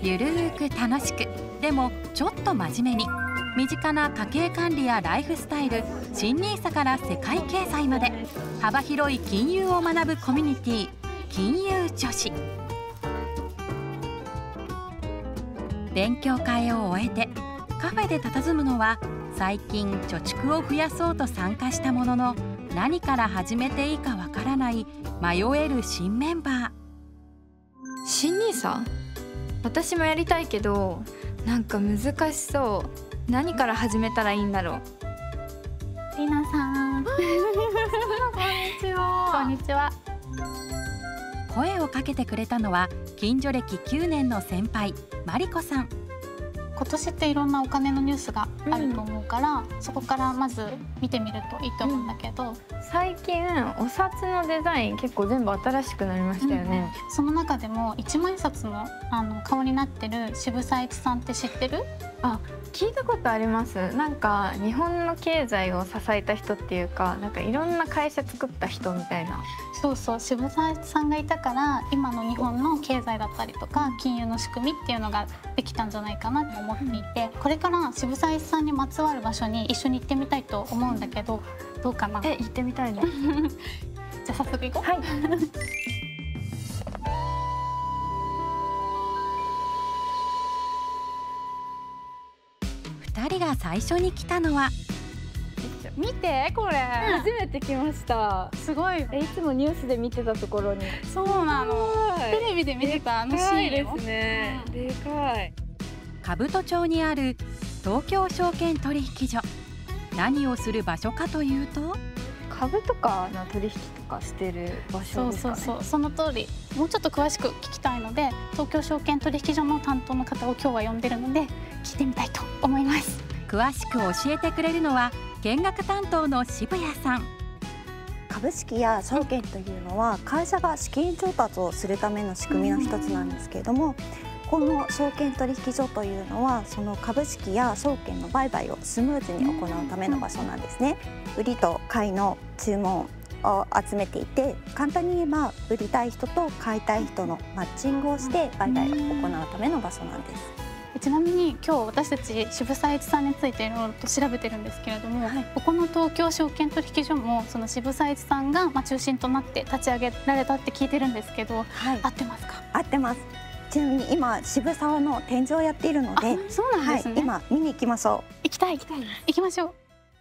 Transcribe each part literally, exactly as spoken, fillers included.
ゆるーく楽しく、でもちょっと真面目に、身近な家計管理やライフスタイル、新ニーサから世界経済まで幅広い金融を学ぶコミュニティ、金融女子。勉強会を終えてカフェで佇むのは、最近貯蓄を増やそうと参加したものの、何から始めていいかわからない迷える新メンバー。 新ニーサ？私もやりたいけど、なんか難しそう。何から始めたらいいんだろう。 りなさん、こんにちは。こんにちは。 声をかけてくれたのは、近所歴きゅうねんの先輩、マリコさん。 今年っていろんなお金のニュースがあると思うから、うん、そこからまず見てみるといいと思うんだけど、うん、 最近お札のデザイン結構全部新しくなりましたよね、 うん、その中でも一万円札のあの顔になってる渋沢栄一さんって知ってる？ あ、聞いたことあります。なんか日本の経済を支えた人っていうか、なんかいろんな会社作った人みたいな。 そうそう、渋沢栄一さんがいたから今の日本の経済だったりとか金融の仕組みっていうのができたんじゃないかなと思っていて、これから渋沢栄一さんにまつわる場所に一緒に行ってみたいと思うんだけど、どうかな？ え、行ってみたいね。 じゃあ早速行こう。 はい。 ふたりが最初に来たのは、 見てこれ、うん、初めて来ました。 すごい。 え、いつもニュースで見てたところに。 そうなの。テレビで見てたあのシーンですね。でかい。 兜町にある東京証券取引所。何をする場所かというと、 株とかの取引とかしてる場所ですかね。 そうそうそう、その通り。もうちょっと詳しく聞きたいので、東京証券取引所の担当の方を今日は呼んでるので聞いてみたいと思います。 詳しく教えてくれるのは見学担当の渋谷さん。 株式や証券というのは会社が資金調達をするための仕組みの一つなんですけれども、この証券取引所というのはその株式や証券の売買をスムーズに行うための場所なんですね。売りと買いの注文を集めていて、簡単に言えば売りたい人と買いたい人のマッチングをして売買を行うための場所なんです。 ちなみに今日私たち渋沢栄一さんについていろいろと調べてるんですけれども、はい、ここの東京証券取引所もその渋沢栄一さんがまあ中心となって立ち上げられたって聞いてるんですけど、はい、合ってますか？ 合ってます。ちなみに今渋沢の展示をやっているので、 そうなんですね、 はい、今見に行きましょう。 行きたい行きたい行きましょう。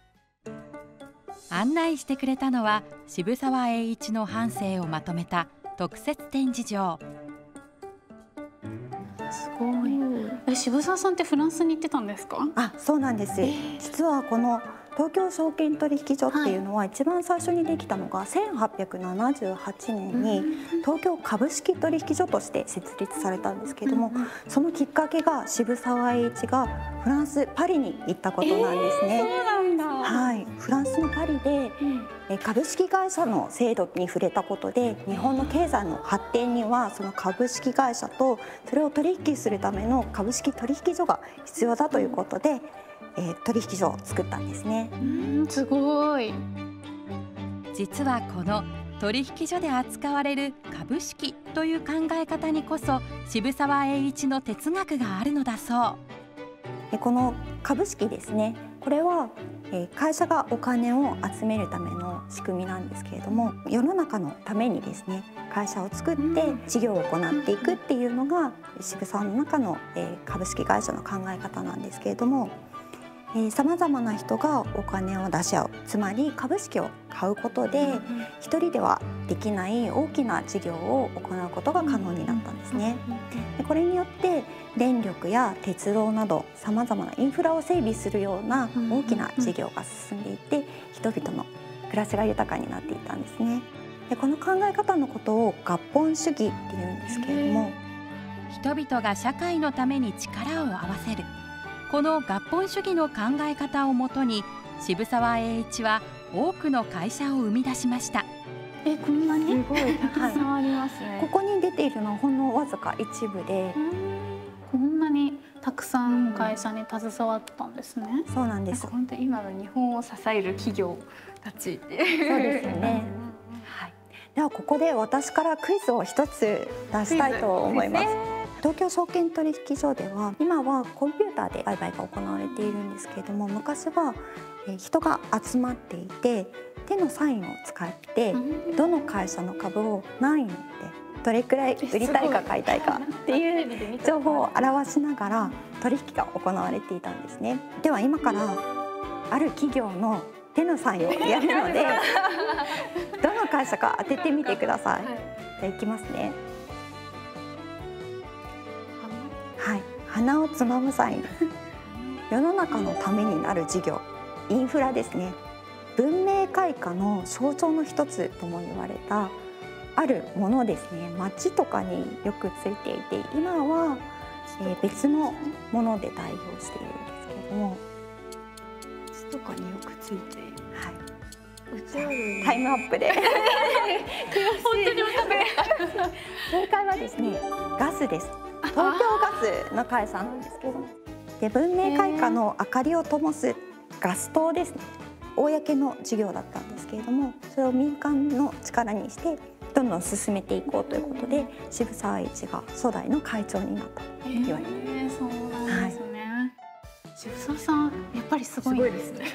案内してくれたのは渋沢栄一の半生をまとめた特設展示場。 すごい。え、渋沢さんってフランスに行ってたんですか？ あ、そうなんです。えー、実はこの東京証券取引所っていうのは一番最初にできたのがせんはっぴゃくななじゅうはちねんに東京株式取引所として設立されたんですけれども、そのきっかけが渋沢栄一がフランス・パリに行ったことなんですね。 えー、そうなんだ。 はい、フランスのパリで、うん、株式会社の制度に触れたことで、日本の経済の発展にはその株式会社とそれを取引するための株式取引所が必要だということで、えー、取引所を作ったんですね。 うん、すごい。 実はこの取引所で扱われる株式という考え方にこそ渋沢栄一の哲学があるのだそう。 この株式ですね、これは会社がお金を集めるための仕組みなんですけれども、世の中のためにですね会社を作って事業を行っていくっていうのが渋沢の中の株式会社の考え方なんですけれども、さまざまな人がお金を出し合う、つまり株式を買うことで一人ではできない大きな事業を行うことが可能になったんですね。でこれによって電力や鉄道などさまざまなインフラを整備するような大きな事業が進んでいて、人々の暮らしが豊かになっていったんですね。でこの考え方のことを合本主義っていうんですけれども、 人々が社会のために力を合わせる、この合本主義の考え方をもとに渋沢栄一は多くの会社を生み出しました。 え、こんなにすごいたくさんありますね。 ここに出ているのはほんのわずか一部で、 こんなにたくさん会社に携わったんですね。 そうなんです。 本当に今の日本を支える企業たちっていう。 そうですよね。はい。ではここで私からクイズを一つ出したいと思います。 東京証券取引所では今はコンピューターで売買が行われているんですけれども、昔は人が集まっていて手のサインを使ってどの会社の株を何円でどれくらい売りたいか買いたいかっていう情報を表しながら取引が行われていたんですね。では今からある企業の手のサインをやるのでどの会社か当ててみてください。じゃあいきますね。はい、鼻をつまむサインです。世の中のためになる事業、インフラですね。文明開化の象徴の一つとも言われたあるものですね。街とかによくついていて、今は、えー、別のもので代表しているんですけれども、 街とかによくついている。 はい。 うタイムアップで本当に分かんない。 正解はですね、ガスです。東京ガスの会社なんですけど、で文明開化の明かりを灯すガス灯ですね。公の事業だったんですけれども、それを民間の力にしてどんどん進めていこうということで、渋沢栄一が初代の会長になったと言われています。 そうなんですね。はい、渋沢さんやっぱりすごいですね。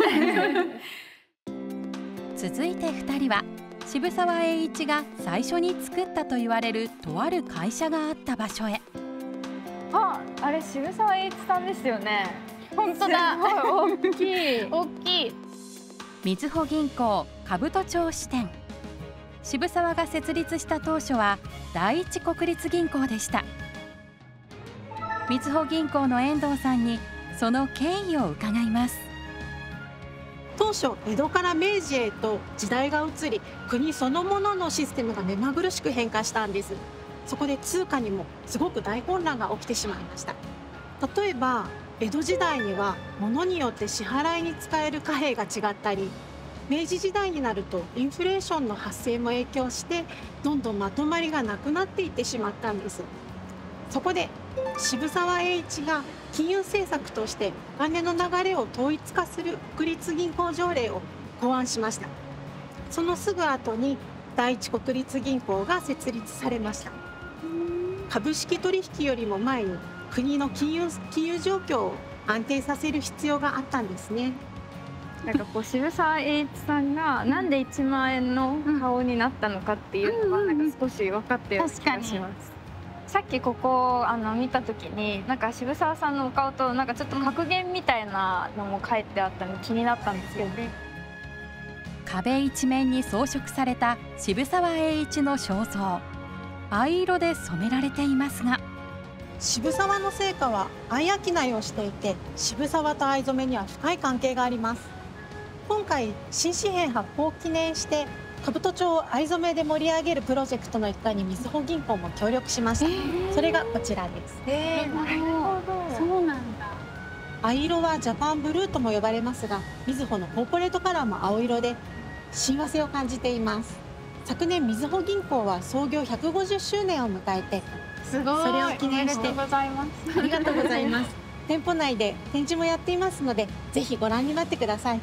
続いてふたりは渋沢栄一が最初に作ったと言われるとある会社があった場所へ。 あ、あれ渋沢栄一さんですよね。 本当だ。 大きい。 大きい。 みずほ銀行兜町支店。渋沢が設立した当初は第一国立銀行でした。みずほ銀行の遠藤さんにその経緯を伺います。 当初江戸から明治へと時代が移り、国そのもののシステムが目まぐるしく変化したんです。そこで通貨にもすごく大混乱が起きてしまいました。例えば江戸時代には物によって支払いに使える貨幣が違ったり、明治時代になるとインフレーションの発生も影響してどんどんまとまりがなくなっていってしまったんです。そこで渋沢栄一が金融政策としてお金の流れを統一化する国立銀行条例を考案しました。そのすぐ後に第一国立銀行が設立されました。株式取引よりも前に国の金融、金融状況を安定させる必要があったんですね。 なんかこう渋沢栄一さんがなんでいちまん円の顔になったのかっていうのがなんか少し分かったような気がします。さっきここあの見た時になんか渋沢さんのお顔となんかちょっと格言みたいなのも書いてあったので気になったんですよね。 壁一面に装飾された渋沢栄一の肖像、藍色で染められていますが、 渋沢の生家は藍商いをしていて、渋沢と藍染めには深い関係があります。今回新紙幣発行を記念して兜町を藍染めで盛り上げるプロジェクトの一環にみずほ銀行も協力しました。えー、それがこちらです。 えー、なるほど。そうなんだ。 藍色はジャパンブルーとも呼ばれますが、みずほのコーポレートカラーも青色で親和性を感じています。昨年みずほ銀行は創業ひゃくごじゅっしゅうねんを迎えて、 すごい、 それを記念して、 ありがとうございます。 ありがとうございます。店舗内で展示もやっていますので、ぜひご覧になってください。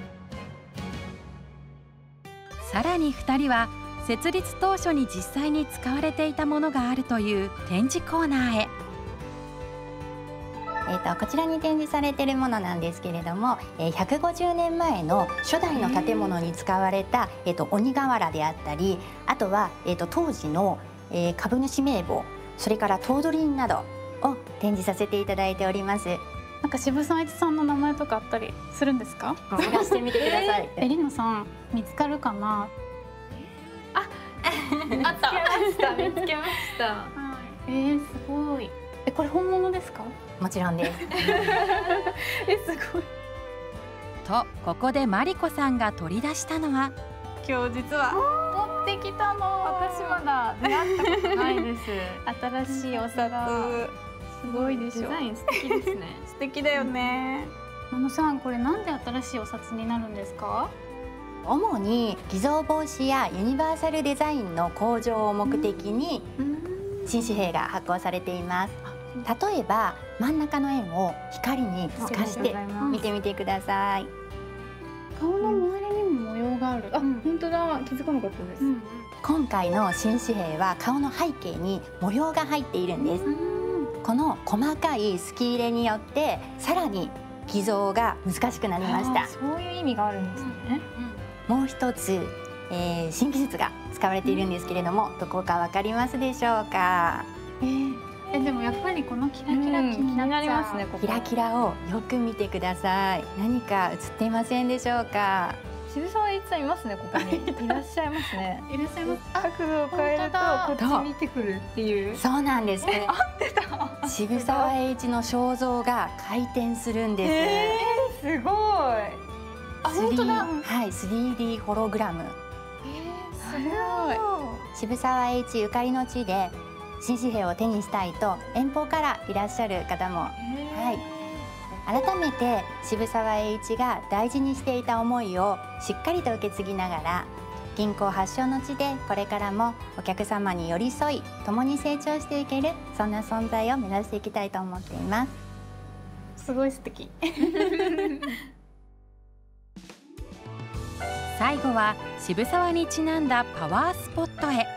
さらにふたりは設立当初に実際に使われていたものがあるという展示コーナーへ。 えー、とこちらに展示されているものなんですけれども、えー、ひゃくごじゅうねんまえの初代の建物に使われた、えー、と鬼瓦であったり、あとは、えー、と当時の、えー、株主名簿、それから頭取印などを展示させていただいております。 なんか渋沢栄一さんの名前とかあったりするんですか？ 探してみてください。 えりなさん見つかるかな？ あ、あった。見つけました。見つけました。 はい。えー、すごい。え、これ本物ですか？ もちろんです。 え、すごい。 とここでマリコさんが取り出したのは、 今日実は持ってきたの。 私まだ出会ったことないです。 新しいお札。すごいでしょ。 デザイン素敵ですね。 素敵だよね。あのさん、これなんで新しいお札になるんですか？ 主に偽造防止やユニバーサルデザインの向上を目的に新紙幣が発行されています。例えば真ん中の円を光に透かして見てみてください。 顔の周りにも模様がある。 あ、本当だ。気づかなかったです。 今回の新紙幣は顔の背景に模様が入っているんです。 この細かいすき入れによってさらに偽造が難しくなりました。 そういう意味があるんですね。 もう一つ、えー、新技術が使われているんですけれども、どこかわかりますでしょうか？ えー、えでもやっぱりこのキラキラ気になりますね。 キラキラをよく見てください。何か映っていませんでしょうか？ 渋沢栄一さんいますね、ここにいらっしゃいますね。 いらっしゃいます。 角度を変えるとこっち見てくるっていう。 そうなんですね。 合ってた。 渋沢栄一の肖像が回転するんです。 えー、すごい。 あ、本当だ。 はい、スリーディー ホログラム。 えー、すごい。 渋沢栄一ゆかりの地で新紙幣を手にしたいと遠方からいらっしゃる方も、はい。改めて渋沢栄一が大事にしていた思いをしっかりと受け継ぎながら、銀行発祥の地でこれからもお客様に寄り添い共に成長していける、そんな存在を目指していきたいと思っています。 すごい素敵。 最後は渋沢にちなんだパワースポットへ。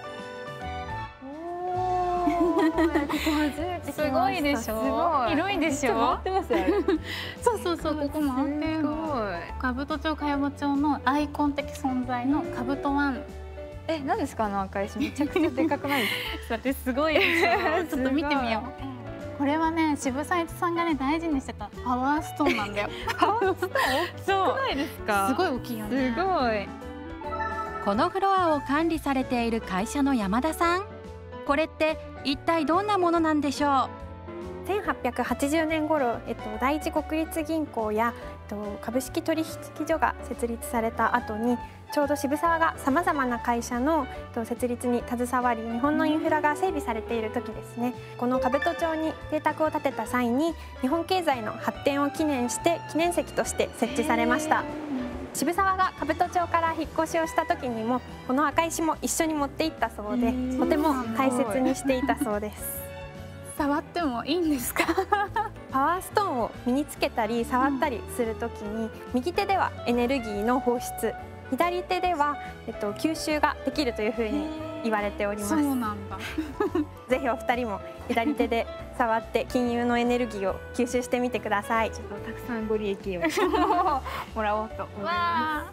すごいでしょ。広いでしょ。 そうそうそう、ここ回ってるの。兜町茅場町のアイコン的存在の兜湾。 え、何ですかあの赤石、めちゃくちゃでかくないですか？ だってすごいでしょ。ちょっと見てみよう。これはね、渋沢栄一さんがね大事にしてたパワーストーンなんだよ。 パワーストーン大きくないですか？ すごい大きいよね。 すごい。 このフロアを管理されている会社の山田さん、これって一体どんなものなんでしょう？ せんはっぴゃくはちじゅうねん頃、えっと、第一国立銀行や、えっと、株式取引所が設立された後に、ちょうど渋沢がさまざまな会社の、えっと、設立に携わり、日本のインフラが整備されている時ですね。この兜町に邸宅を建てた際に、日本経済の発展を記念して記念石として設置されました。渋沢が兜町から引っ越しをした時にも、この赤石も一緒に持って行ったそうで、とても大切にしていたそうです。 触ってもいいんですか？ パワーストーンを身につけたり触ったりするときに、右手ではエネルギーの放出、左手では、えっと、吸収ができるというふうに言われております。 そうなんだ。 ぜひお二人も左手で触って金融のエネルギーを吸収してみてください。 ちょっとたくさんご利益をもらおうと思います。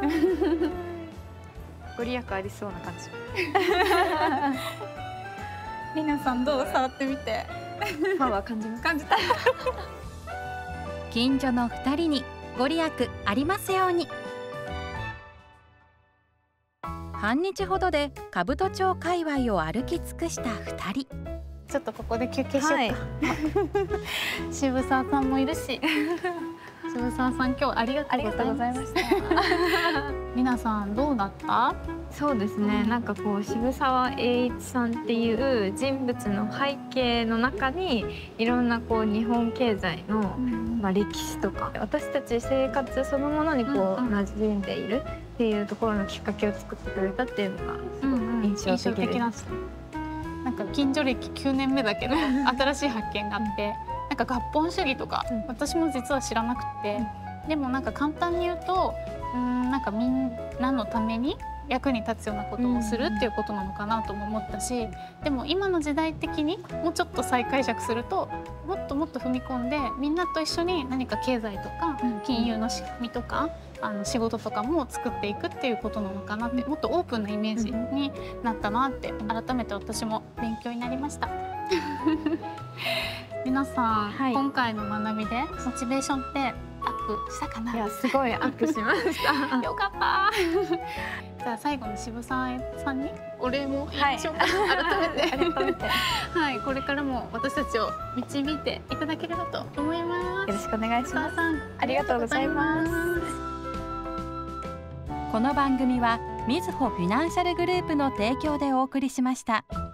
すごい。ご利益ありそうな感じ。 りなさんどう？触ってみて。 パワー感じます。 感じた。 近所のふたりにご利益ありますように。半日ほどで兜町界隈を歩き尽くしたふたり。 ちょっとここで休憩しようか。はい、渋沢さんもいるし。渋沢さん今日ありがとうございました。りなさんどうだった？ そうですね、なんかこう渋沢栄一さんっていう人物の背景の中にいろんなこう日本経済の、まあ、歴史とか私たち生活そのものにこう馴染んでいるっていうところのきっかけを作ってくれたっていうのがすごく印象的です。 なんか近所歴きゅうねんめだけど新しい発見があって、なんか合本主義とか、うん、私も実は知らなくて、うん、でもなんか簡単に言うと、うん、なんかみんなのために役に立つようなことをするっていうことなのかなとも思ったし、でも今の時代的にもうちょっと再解釈すると、もっともっと踏み込んでみんなと一緒に何か経済とか金融の仕組みとかあの仕事とかも作っていくっていうことなのかなって、もっとオープンなイメージになったなって改めて私も勉強になりました。皆さん、はい、今回の学びでモチベーションってアップしたかな？ いや、すごいアップしました。 よかった。じゃあ最後に渋沢さんにお礼も言いましょうか。はい、改めて改めてはい、これからも私たちを導いていただければと思います。 よろしくお願いします。 ありがとうございます。 この番組はみずほフィナンシャルグループの提供でお送りしました。